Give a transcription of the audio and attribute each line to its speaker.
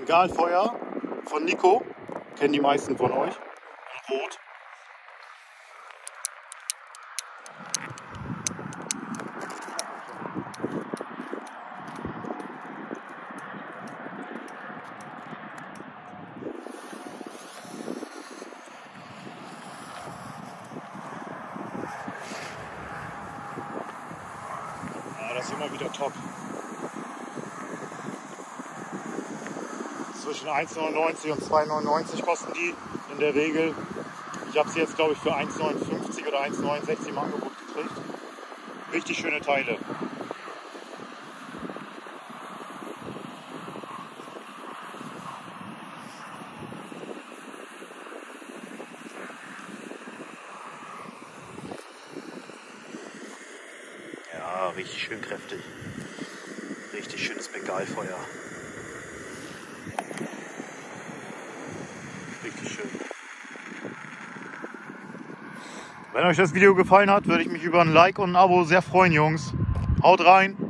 Speaker 1: Bengalfeuer von Nico. Kennen die meisten von euch. In Rot. Ja, das ist immer wieder top. Zwischen 1,99 und 2,99 kosten die in der Regel. Ich habe sie jetzt, glaube ich, für 1,59 oder 1,69 im Angebot gekriegt. Richtig schöne Teile. Ja, richtig schön kräftig. Richtig schönes Bengalfeuer. Richtig schön. Wenn euch das Video gefallen hat, würde ich mich über ein Like und ein Abo sehr freuen, Jungs. Haut rein!